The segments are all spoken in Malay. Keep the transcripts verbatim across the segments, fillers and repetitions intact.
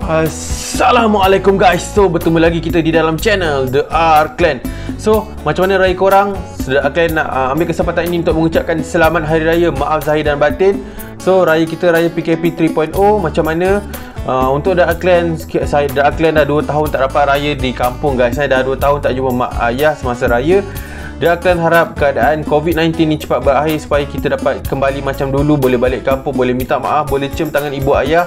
Assalamualaikum guys. So bertemu lagi kita di dalam channel The R Clan. So macam mana raya korang? The R Clan nak uh, ambil kesempatan ini untuk mengucapkan selamat hari raya, maaf zahir dan batin. So raya kita, raya P K P tiga titik kosong. Macam mana uh, untuk The R Clan? Saya The R Clan dah dua tahun tak dapat raya di kampung guys. Saya dah dua tahun tak jumpa mak ayah semasa raya. The R Clan harap keadaan COVID sembilan belas ni cepat berakhir supaya kita dapat kembali macam dulu, boleh balik kampung, boleh minta maaf, boleh cium tangan ibu ayah.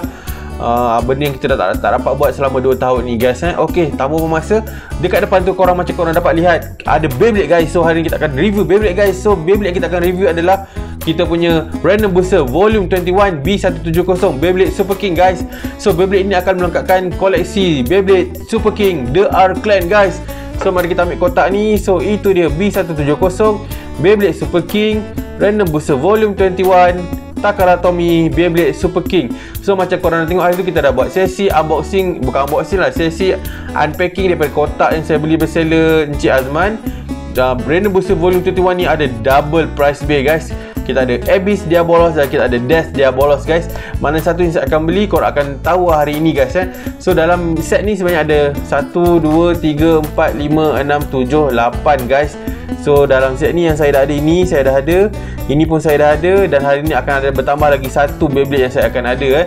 Uh, benda yang kita dah tak, tak dapat buat selama dua tahun ni guys eh. Okey, tanpa bermasa, dekat depan tu korang macam korang dapat lihat ada Beyblade guys. So hari ni kita akan review Beyblade guys. So Beyblade yang kita akan review adalah kita punya Random Booster Volume dua puluh satu B seratus tujuh puluh Beyblade Super King guys. So Beyblade ini akan melengkapkan koleksi Beyblade Super King The R Clan guys. So mari kita ambil kotak ni. So itu dia B seratus tujuh puluh Beyblade Super King Random Booster Volume dua puluh satu Takara Tomy Beyblade Super King. So macam korang nak tengok, hari tu kita dah buat sesi unboxing, bukan unboxing lah, sesi unpacking daripada kotak yang saya beli berseller Encik Azman. uh, Random Booster Volume dua puluh satu ni ada double price bay guys. Kita ada Abyss Diabolos dan kita ada Death Diabolos guys. Mana satu yang saya akan beli, korang akan tahu hari ini guys eh. So dalam set ni sebanyak ada satu, dua, tiga, empat, lima, enam, tujuh, lapan guys. So dalam set ni yang saya dah ada ini, saya dah ada. Ini pun saya dah ada. Dan hari ni akan ada bertambah lagi satu Beyblade yang saya akan ada eh.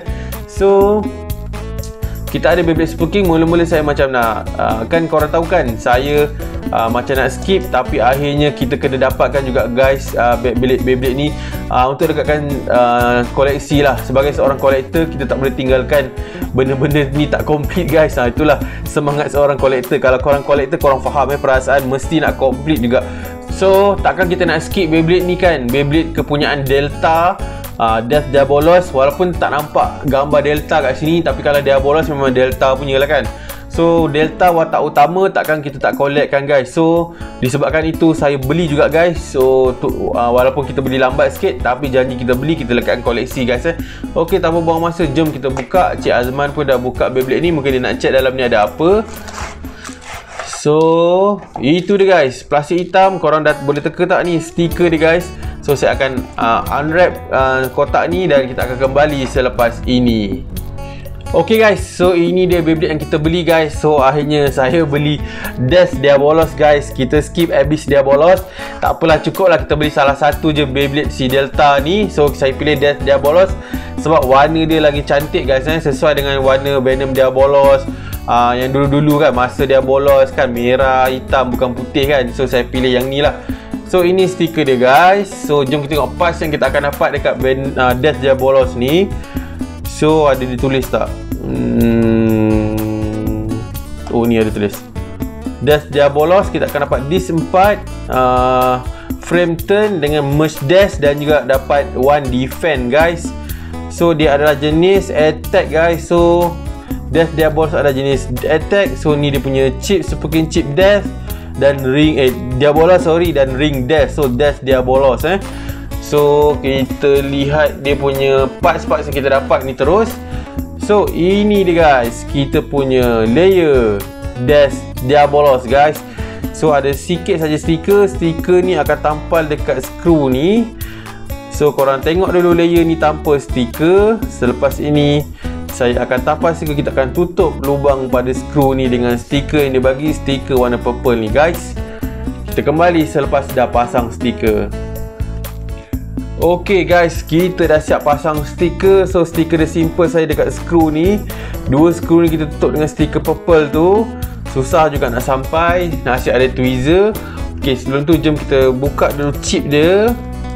So kita ada Beyblade Super King. Mula-mula saya macam nak uh, kan korang tahu kan, saya uh, macam nak skip, tapi akhirnya kita kena dapatkan juga guys uh, Beyblade, Beyblade ni uh, untuk dekatkan uh, koleksi lah. Sebagai seorang kolektor, kita tak boleh tinggalkan benda-benda ni tak complete guys. uh, Itulah semangat seorang kolektor. Kalau korang kolektor, korang faham eh, perasaan mesti nak complete juga. So takkan kita nak skip Beyblade ni kan. Beyblade kepunyaan Delta, uh, Death Diabolos. Walaupun tak nampak gambar Delta kat sini, tapi kalau Diabolos memang Delta punya lah kan. So Delta watak utama takkan kita tak collect kan guys. So disebabkan itu saya beli juga guys. So tu, uh, walaupun kita beli lambat sikit, tapi janji kita beli, kita lekatkan koleksi guys eh. Okey, tanpa buang masa, jom kita buka. Cik Azman pun dah buka Beyblade ni. Mungkin dia nak check dalam ni ada apa. So itu dia guys, plastik hitam. Korang dah boleh teka tak ni stiker dia guys. So saya akan uh, unwrap uh, kotak ni dan kita akan kembali selepas ini. Okay guys, so ini dia Beyblade yang kita beli guys. So akhirnya saya beli Death Diabolos guys. Kita skip Abyss Diabolos. Tak apalah, cukup lah kita beli salah satu je Beyblade si Delta ni. So saya pilih Death Diabolos sebab warna dia lagi cantik guys eh? Sesuai dengan warna Venom Diabolos uh, yang dulu-dulu kan, masa Diabolos kan merah, hitam, bukan putih kan. So saya pilih yang ni lah. So ini stiker dia guys. So jom kita tengok parts yang kita akan dapat dekat band, uh, Death Diabolos ni. So ada ditulis tak? Hmm. Oh ni ada tulis Death Diabolos. Kita akan dapat disc empat, uh, frame turn dengan merge dash, dan juga dapat one defend guys. So dia adalah jenis attack guys. So Death Diabolos ada jenis attack. So ni dia punya chip, Super King chip Death dan ring eh Diabolos sorry dan ring dash. So Death Diabolos eh. So kita lihat dia punya parts-parts yang kita dapat ni terus. So ini dia guys, kita punya layer Death Diabolos guys. So ada sikit saja stiker. Stiker ni akan tampal dekat skru ni. So korang tengok dulu layer ni tanpa stiker. Selepas ini saya akan tampal stiker. Kita akan tutup lubang pada skru ni dengan stiker yang dia bagi, stiker warna purple ni guys. Kita kembali selepas dah pasang stiker. Ok guys, kita dah siap pasang stiker. So stiker dia simple saja dekat skru ni. Dua skru ni kita tutup dengan stiker purple tu. Susah juga nak sampai. Nasib ada tweezer. Ok, sebelum tu jom kita buka dulu chip dia.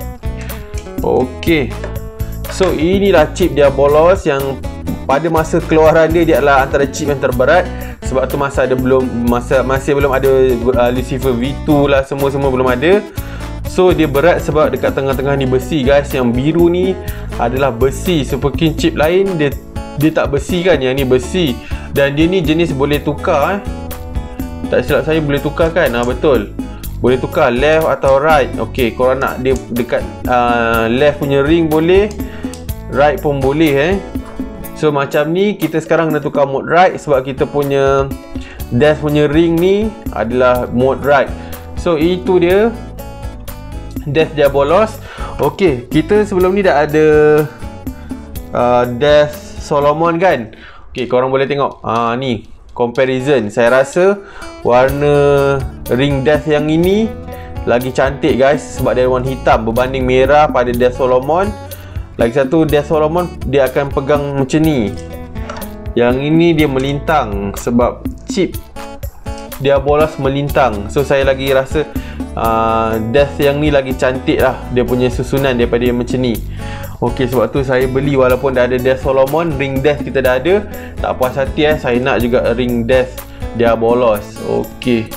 Ok, so inilah chip Diabolos yang pada masa keluaran dia, dia adalah antara chip yang terberat. Sebab tu masa ada belum masa masih belum ada uh, Lucifer V dua lah, semua-semua belum ada. So dia berat sebab dekat tengah-tengah ni besi guys. Yang biru ni adalah besi. Super King chip lain dia dia tak besi kan, yang ni besi. Dan dia ni jenis boleh tukar eh. Tak silap saya boleh tukar kan? Ah betul. Boleh tukar left atau right. Okey, korang nak dia dekat uh, left punya ring boleh, right pun boleh eh. So macam ni kita sekarang kena tukar mode right sebab kita punya Death punya ring ni adalah mode right. So itu dia Death Diabolos. Okey, kita sebelum ni dah ada uh, Death Solomon kan. Ok, Okay, korang boleh tengok. Ah, ni comparison. Saya rasa warna ring Death yang ini lagi cantik guys, sebab dia warna hitam berbanding merah pada Death Solomon. Lagi satu, Death Solomon dia akan pegang macam ni. Yang ini dia melintang sebab chip Diabolos melintang. So saya lagi rasa uh, Death yang ni lagi cantik lah, dia punya susunan daripada yang macam ni. Ok, sebab tu saya beli walaupun dah ada Death Solomon, ring Death kita dah ada. Tak puas hati eh, saya nak juga ring Death Diabolos. Ok.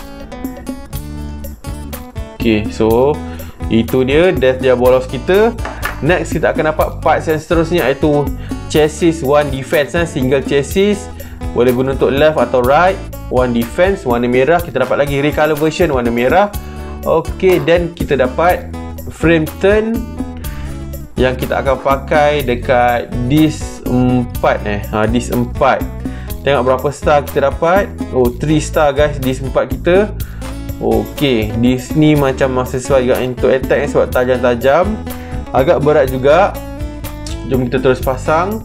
Ok, so itu dia Death Diabolos kita. Next kita akan dapat parts yang seterusnya, iaitu chassis One Defense eh, single chassis. Boleh guna untuk left atau right. One Defense warna merah. Kita dapat lagi recolor version warna merah. Ok, dan kita dapat frame turn yang kita akan pakai dekat disc empat eh. Ha, disc empat. Tengok berapa star kita dapat. Oh, three star guys disc empat kita. Ok, disc ni macam sesuai juga untuk attack eh, sebab tajam-tajam. Agak berat juga. Jom kita terus pasang.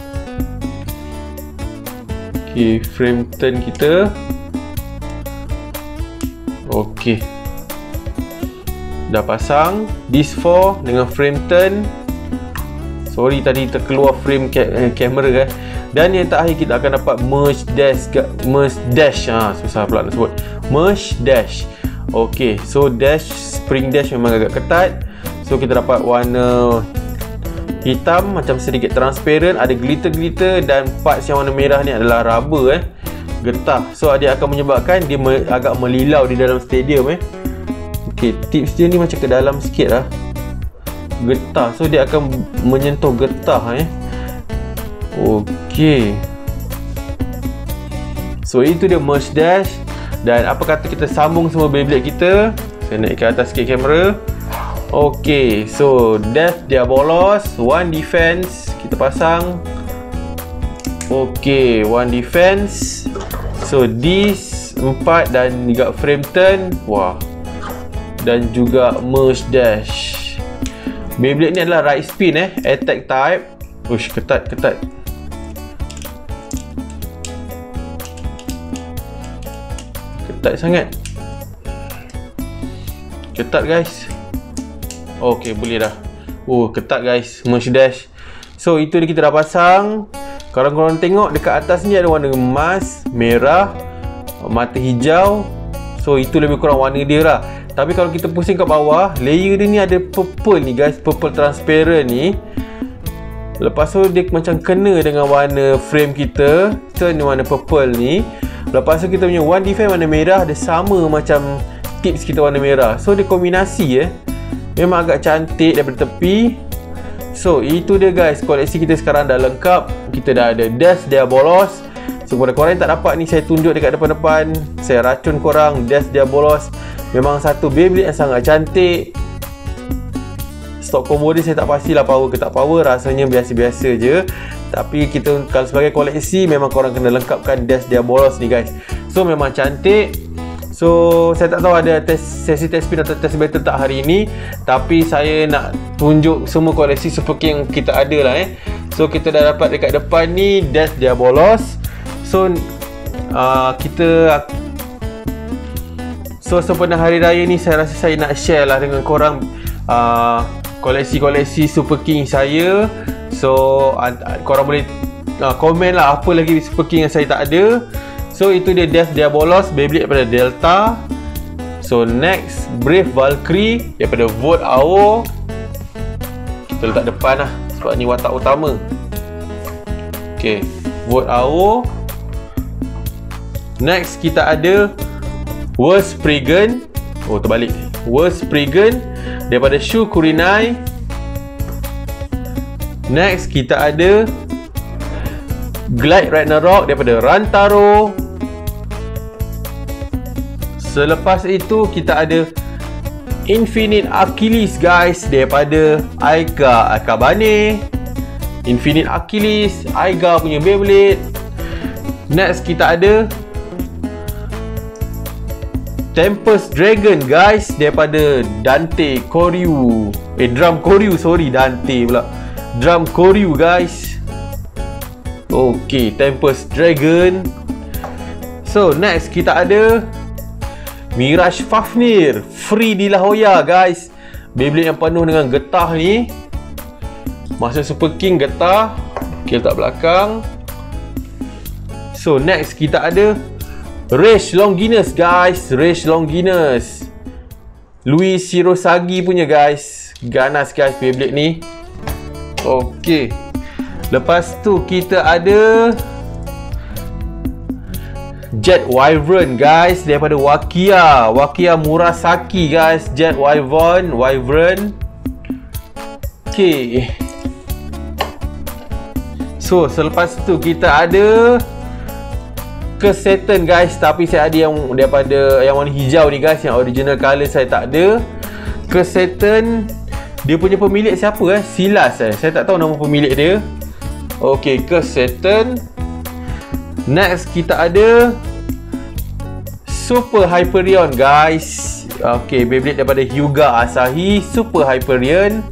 Ok, frame turn kita. Ok, dah pasang disc four dengan frame turn. Sorry tadi terkeluar frame ka eh, kamera kan. Dan yang terakhir kita akan dapat merge dash, merge dash. Ha, susah pula nak sebut. Merge dash. Ok, so dash, spring dash memang agak ketat. So kita dapat warna hitam macam sedikit transparent, ada glitter-glitter, dan parts yang warna merah ni adalah rubber eh, getah. So dia akan menyebabkan dia me agak melilau di dalam stadium eh. Ok, tips dia ni macam ke dalam sikit lah, getah. So dia akan menyentuh getah eh. Ok, so itu dia merge dash. Dan apa kata kita sambung semua Beyblade kita. Saya naik ke atas sikit kamera. Ok, so Death Diabolos, One Defense kita pasang. Ok, One Defense. So disc empat dan juga frame turn. Wah. Dan juga merge dash. Beyblade ni adalah right spin eh, attack type. Ush, ketat ketat. Ketat sangat. Ketat guys. Ok, boleh dah. Oh, ketat guys, merge dash. So itu dia, kita dah pasang. Korang-korang tengok dekat atas ni ada warna emas, merah, mata hijau. So itu lebih kurang warna dia lah. Tapi kalau kita pusing kat bawah, layer dia ni ada purple ni guys, purple transparent ni. Lepas tu dia macam kena dengan warna frame kita. So ni warna purple ni. Lepas tu kita punya One Defense warna merah, dia sama macam tips kita warna merah. So dia kombinasi eh, memang agak cantik daripada tepi. So itu dia guys, koleksi kita sekarang dah lengkap. Kita dah ada Death Diabolos. So kepada korang yang tak dapat ni, saya tunjuk dekat depan-depan. Saya racun korang, Death Diabolos memang satu Beyblade yang sangat cantik. Stok combo dia saya tak pastilah power ke tak power, rasanya biasa-biasa je. Tapi kita kalau sebagai koleksi, memang korang kena lengkapkan Death Diabolos ni guys. So memang cantik. So saya tak tahu ada test, sesi test spin atau test battle tak hari ini. Tapi saya nak tunjuk semua koleksi Super King yang kita ada lah eh. So kita dah dapat dekat depan ni Death Diabolos. So uh, kita So sempena hari raya ni, saya rasa saya nak share lah dengan korang uh, koleksi-koleksi Super King saya. So uh, korang boleh uh, komen lah apa lagi Super King yang saya tak ada. So itu dia Death Diabolos, Beyblade daripada Delta. So next, Brave Valkyrie daripada Volt A O. Kita letak depan lah sebab ni watak utama. Ok, Volt A O. Next kita ada World Spriggan. Oh terbalik, World Spriggan daripada Shu Kurinai. Next kita ada Glide Ragnarok daripada Rantaro. Selepas itu kita ada Infinite Achilles guys daripada Aiga Akabane. Infinite Achilles, Aiga punya Beyblade. Next kita ada Tempest Dragon guys daripada Dante Koryu. Eh Drum Koryu, sorry, Dante pula. Drum Koryu guys. Okay, Tempest Dragon. So next kita ada Mirage Fafnir, free di La Jolla guys. Beyblade yang penuh dengan getah ni. Masa Super King getah. Okay, letak belakang. So next kita ada Rage Longinus guys. Rage Longinus, Louis Shirosagi punya guys. Ganas guys Beyblade ni. Okay, lepas tu kita ada Jet Wyvern guys, daripada Wakia. Wakia Murasaki guys. Jet Wyvern, Wyvern. Okay. So selepas tu kita ada Curse Satan guys. Tapi saya ada yang daripada yang warna hijau ni guys. Yang original colour saya tak ada. Curse Satan, dia punya pemilik siapa eh? Silas eh. Saya tak tahu nama pemilik dia. Okay, Curse Satan. Next kita ada Super Hyperion guys. Okay, Beyblade daripada Hyuga Asahi, Super Hyperion.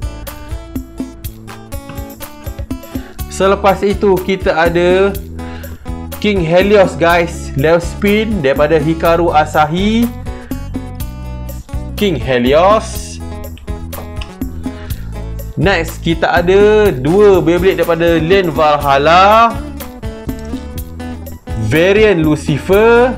Selepas itu kita ada King Helios guys. Left Spin daripada Hikaru Asahi, King Helios. Next kita ada dua Beyblade daripada Lane Valhalla, Variant Lucifer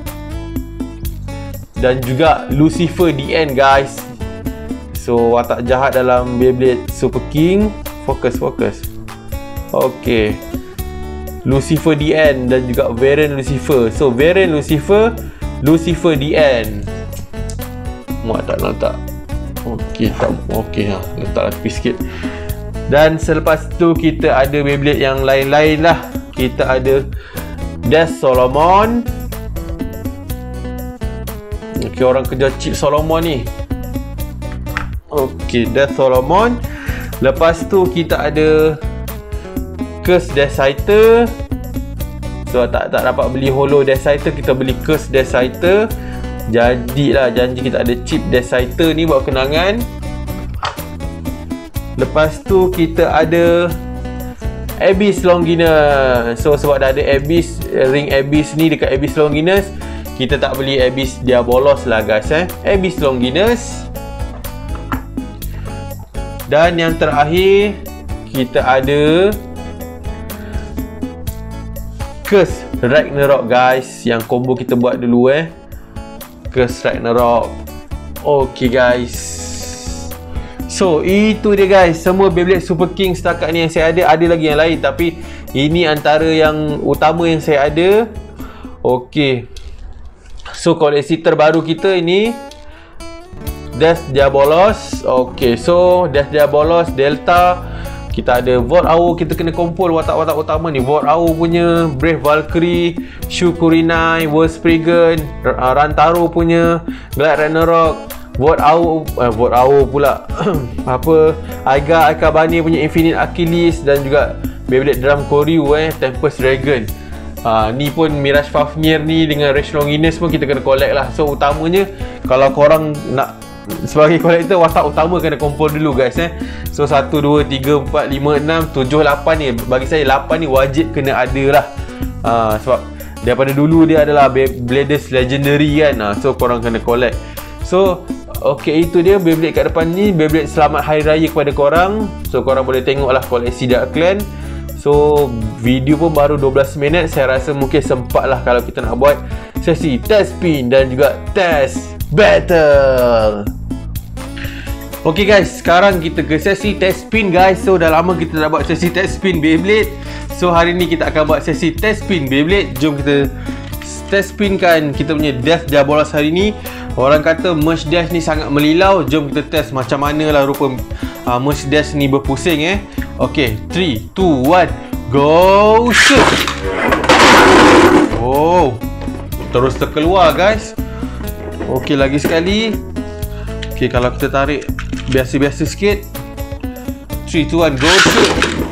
dan juga Lucifer D N guys. So watak jahat dalam Beyblade Super King. Fokus, fokus. Okay, Lucifer D N dan juga Variant Lucifer. So Variant Lucifer, Lucifer D N. Muat tak letak? Okay, tak. Okay lah, letaklah tepi sikit. Dan selepas tu kita ada Beyblade yang lain-lain lah. Kita ada Death Solomon. Okay, orang kerja chip Solomon ni. Okay, Death Solomon. Lepas tu kita ada Curse Deathsighter. So tak tak dapat beli holo Deathsighter, kita beli Curse Deathsighter. Jadilah janji kita ada chip Deathsighter ni buat kenangan. Lepas tu kita ada Abyss Longinus. So sebab dah ada Abyss, ring Abyss ni dekat Abyss Longinus, kita tak beli Abyss Diabolos lah guys eh. Abyss Longinus. Dan yang terakhir kita ada Curse Ragnarok guys, yang combo kita buat dulu eh. Curse Ragnarok. Okay guys, so itu dia guys, semua Beyblade Super King setakat ni yang saya ada. Ada lagi yang lain tapi ini antara yang utama yang saya ada. Okay, so koleksi terbaru kita ini Death Diabolos. Okay, so Death Diabolos Delta. Kita ada Volt Hour, kita kena kumpul watak-watak utama ni. Volt Hour punya, Brave Valkyrie, Shukurinai, World Spriggan, Rantaro punya, Glad Ragnarok, Volt Hour, eh, Volt Hour pula apa, Aiga Aikabane punya Infinite Achilles, dan juga Beyblade Drum Koryu eh, Tempest Dragon. Ha, ni pun Mirage Fafnir ni dengan Rage Longinus pun kita kena collect lah. So utamanya kalau korang nak sebagai kolektor, watak utama kena kumpul dulu guys eh. So satu, dua, tiga, empat, lima, enam, tujuh, lapan ni. Bagi saya lapan ni wajib kena ada lah. ha, Sebab daripada dulu dia adalah Beyblades Legendary kan. ha, So korang kena collect. So okay, itu dia Beyblade kat depan ni. Beyblade selamat Hari Raya kepada korang. So korang boleh tengok lah koleksi Dark Clan. So video pun baru dua belas minit. Saya rasa mungkin sempat lah kalau kita nak buat sesi test spin dan juga test battle. Ok guys, sekarang kita ke sesi test spin guys. So dah lama kita tak buat sesi test spin Beyblade. So hari ni kita akan buat sesi test spin Beyblade. Jom kita test spin kan kita punya Death Diabolos hari ni. Orang kata Merge Dash ni sangat melilau. Jom kita test macam mana lah rupa uh, Merge Dash ni berpusing eh. Ok, three, two, one, go shoot. Oh, terus terkeluar guys. Ok, lagi sekali. Ok, kalau kita tarik biasa-biasa sikit. three, two, one, go shoot.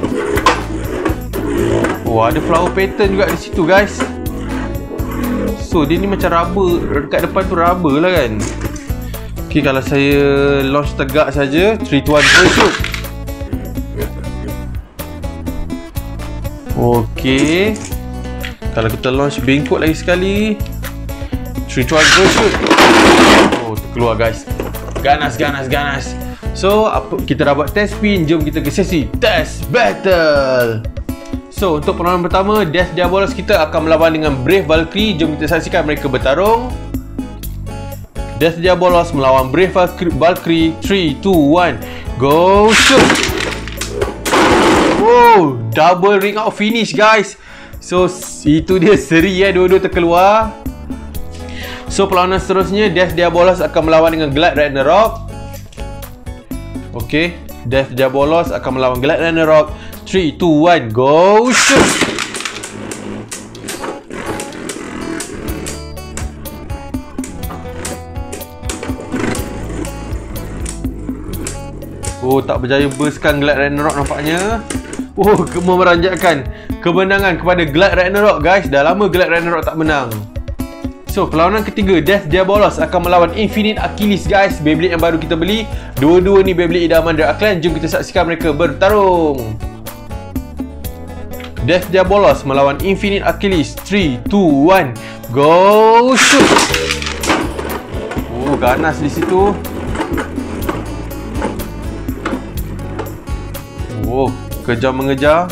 Oh, ada flower pattern juga di situ guys. So dia ni macam rubber. Dekat depan tu rubber lah kan. Ok, kalau saya launch tegak saja. three, two, one, go shoot. Okey. Kalau kita launch bengkok lagi sekali. three, two, one, go shoot. Oh, terkeluar guys. Ganas, ganas, ganas. So, apa kita dah buat test spin. Jom kita ke sesi test battle. So, untuk perlawanan pertama, Death Diabolos kita akan melawan dengan Brave Valkyrie. Jom kita saksikan mereka bertarung. Death Diabolos melawan Brave Valkyrie. three, two, one, go shoot. Wow, double ring out finish guys. So, itu dia seri ya, dua-dua terkeluar. So, perlawanan seterusnya, Death Diabolos akan melawan dengan Glad Ragnarok. Okey, Death Diabolos akan melawan Glad Ragnarok. three, two, one, go shoot. Oh, tak berjaya burstkan Glad Ragnarok nampaknya. Oh, memeranjatkan kemenangan kepada Glad Ragnarok guys. Dah lama Glad Ragnarok tak menang. So, perlawanan ketiga, Death Diabolos akan melawan Infinite Achilles guys. Beyblade yang baru kita beli. Dua-dua ni Beyblade idaman The Ark Clan. Jom kita saksikan mereka bertarung. Death Diabolos melawan Infinite Achilles. three, two, one, go shoot. Oh, ganas di situ. Oh, kejar mengejar.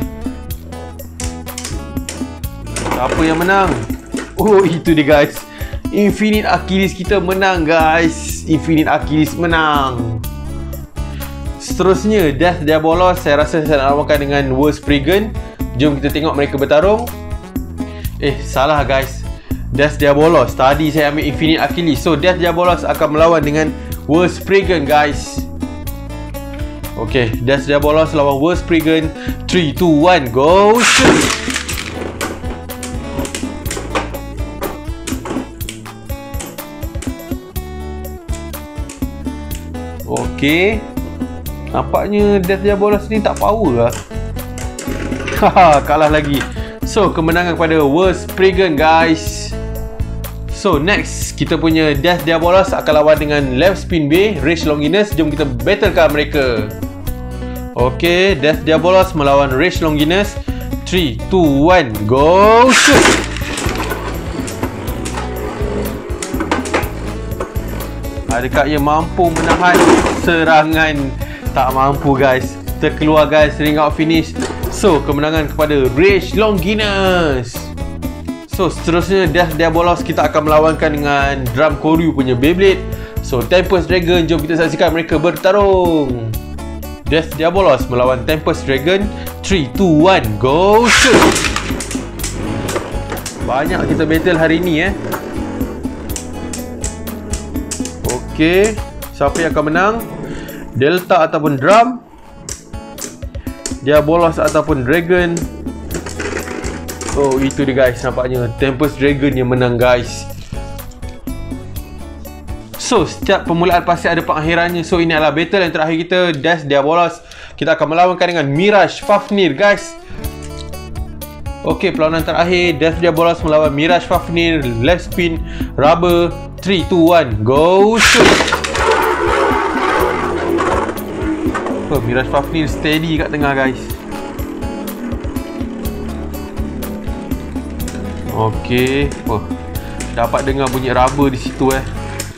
Siapa yang menang? Oh, itu dia guys. Infinite Achilles kita menang guys. Infinite Achilles menang. Seterusnya, Death Diabolos. Saya rasa saya nak lawankan dengan World Spriggan. Jom kita tengok mereka bertarung. Eh, salah guys. Death Diabolos. Tadi saya ambil Infinite Achilles. So, Death Diabolos akan melawan dengan World Spriggan guys. Okay, Death Diabolos lawan World Spriggan. three, two, one, go shoot. Okay, nampaknya Death Diabolos ni tak power lah. Haha, kalah lagi. So, kemenangan kepada World Spriggan guys. So, next kita punya Death Diabolos akan lawan dengan Left Spin Bay, Rage Longinus. Jom kita battlekan mereka. Okay, Death Diabolos melawan Rage Longinus. three, two, one, go shoot. Adakah ia mampu menahan serangan? Tak mampu guys. Terkeluar guys, ring out finish. So, kemenangan kepada Rage Longinus. So, seterusnya Death Diabolos kita akan melawankan dengan Drum Koryu punya Beyblade. So, Tempest Dragon. Jom kita saksikan mereka bertarung. Death Diabolos melawan Tempest Dragon. three, two, one, go shoot. Banyak kita battle hari ni eh. Okey, siapa yang akan menang? Delta ataupun Drum? Diabolos ataupun Dragon? Oh, itu dia guys, nampaknya Tempest Dragon yang menang guys. So, setiap permulaan pasti ada pengakhirannya. So, ini adalah battle yang terakhir kita, Death Diabolos. Kita akan melawankan dengan Mirage Fafnir guys. Okey, perlawanan terakhir, Death Diabolos melawan Mirage Fafnir. Left spin, rubber. three, two, one, go shoot. Oh, Mirage Fafnir steady kat tengah guys. Okey, oh, dapat dengar bunyi rubber di situ eh.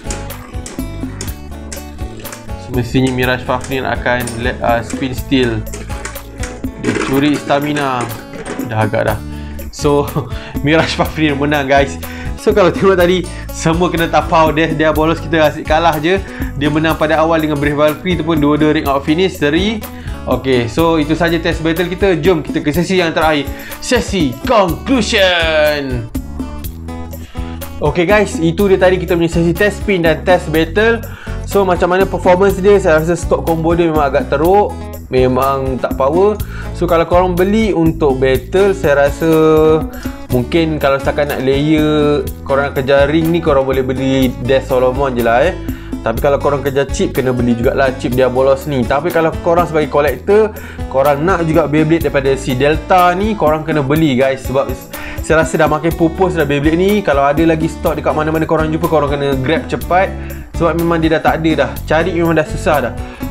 Semestinya Mirage Fafnir akan let, uh, spin steel. Dia curi stamina. Dah agak dah. So, Mirage Fafnir menang guys. So, kalau tengok tadi, semua kena tapau. Death Diabolos kita asyik kalah je. Dia menang pada awal dengan Brave Valkyrie tu pun dua-dua ring out finish seri. Okay, so itu saja test battle kita. Jom kita ke sesi yang terakhir. Sesi conclusion. Okay guys, itu dia tadi kita punya sesi test spin dan test battle. So, macam mana performance dia? Saya rasa stok combo dia memang agak teruk. Memang tak power. So, kalau korang beli untuk battle, saya rasa mungkin kalau setakat nak layer, korang nak kejar ring ni, korang boleh beli Death Solomon je lah eh. Tapi kalau korang kejar chip, kena beli jugalah chip Diabolos ni. Tapi kalau korang sebagai collector, korang nak juga Beyblade daripada si Delta ni, korang kena beli guys. Sebab saya rasa dah makin pupus dah Beyblade ni. Kalau ada lagi stok dekat mana-mana korang jumpa, korang kena grab cepat. Sebab memang dia dah tak ada dah. Cari memang dah susah dah.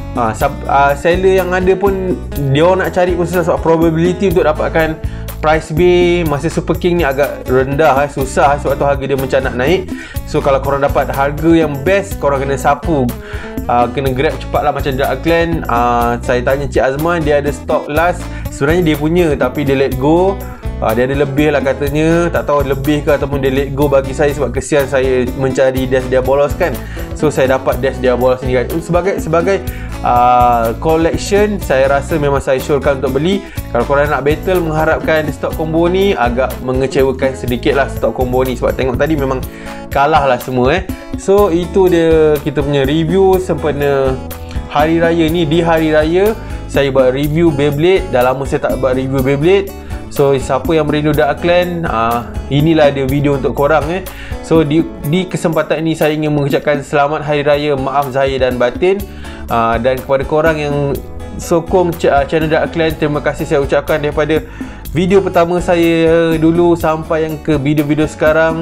ha, sub, uh, seller yang ada pun dia orang nak cari pun susah sebab probability untuk dapatkan price B masa Super King ni agak rendah, eh, susah sebab tu harga dia macam nak naik. So kalau korang dapat harga yang best, korang kena sapu, uh, kena grab cepat lah macam Dark Clan. uh, Saya tanya Cik Azman, dia ada stok last. Sebenarnya dia punya tapi dia let go. uh, Dia ada lebih lah katanya. Tak tahu lebih ke ataupun dia let go bagi saya sebab kesian saya mencari Dash Diabolos kan. So saya dapat Dash Diabolos ni guys. Sebagai sebagai uh, collection, saya rasa memang saya syorkan untuk beli. Kalau korang nak battle mengharapkan stok combo ni, agak mengecewakan sedikit lah stok combo ni. Sebab tengok tadi memang kalah lah semua eh. So itu dia kita punya review sempena hari raya ni. Di hari raya saya buat review Beyblade. Dah lama saya tak buat review Beyblade. So siapa yang merindu Dark Clan, uh, inilah dia video untuk korang eh. So di, di kesempatan ini saya ingin mengucapkan selamat hari raya, maaf zahir dan batin. uh, Dan kepada korang yang sokong channel Dark Clan, terima kasih saya ucapkan daripada video pertama saya dulu sampai yang ke video-video sekarang.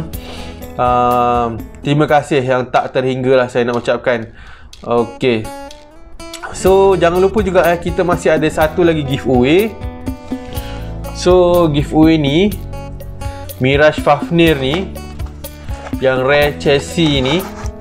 uh, Terima kasih yang tak terhingga lah saya nak ucapkan. Ok, so jangan lupa juga eh, kita masih ada satu lagi giveaway. So giveaway ni Mirage Fafnir ni, yang rare chassis ni,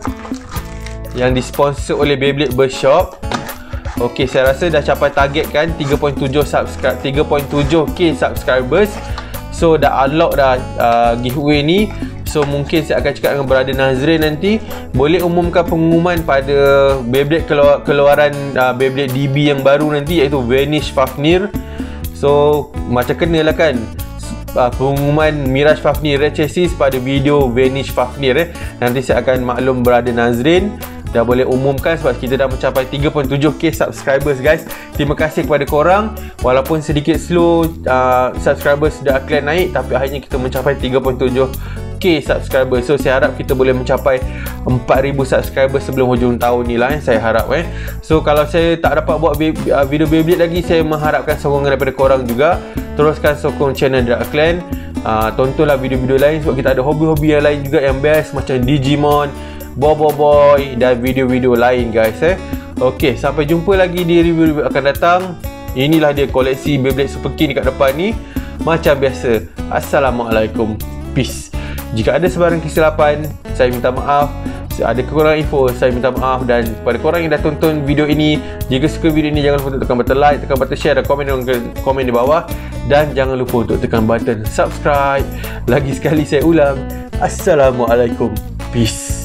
yang disponsor oleh Beyblade Burst Shop. Ok, saya rasa dah capai target kan, tiga perpuluhan tujuh subscribe, tiga perpuluhan tujuh K subscribers. So dah unlock dah uh, giveaway ni. So mungkin saya akan cakap dengan Brother Nazrin nanti, boleh umumkan pengumuman pada Beyblade keluar, keluaran uh, Beyblade D B yang baru nanti, iaitu Vanish Fafnir. So macam kena lah kan uh, pengumuman Mirage Fafnir Red Chassis pada video Vanish Fafnir eh. Nanti saya akan maklum Brother Nazrin. Dah boleh umumkan sebab kita dah mencapai tiga perpuluhan tujuh K subscribers guys. Terima kasih kepada korang. Walaupun sedikit slow uh, subscribers Dark Clan naik, tapi akhirnya kita mencapai tiga perpuluhan tujuh K subscribers. So saya harap kita boleh mencapai empat ribu subscribers sebelum hujung tahun ni lah eh. Saya harap eh. So kalau saya tak dapat buat video Beyblade lagi, saya mengharapkan sokongan daripada korang juga. Teruskan sokong channel Dark Clan. uh, Tontonlah video-video lain sebab kita ada hobi-hobi yang lain juga yang best, macam Digimon, Bobo Boy dan video-video lain guys eh. Ok, sampai jumpa lagi di review akan datang. Inilah dia koleksi Beyblade Super King dekat depan ni. Macam biasa, Assalamualaikum, peace. Jika ada sebarang kesilapan, saya minta maaf. Ada kekurangan info, saya minta maaf. Dan kepada korang yang dah tonton video ini, jika suka video ini, jangan lupa untuk tekan button like, tekan button share dan komen, komen di bawah. Dan jangan lupa untuk tekan button subscribe. Lagi sekali saya ulang, Assalamualaikum, peace.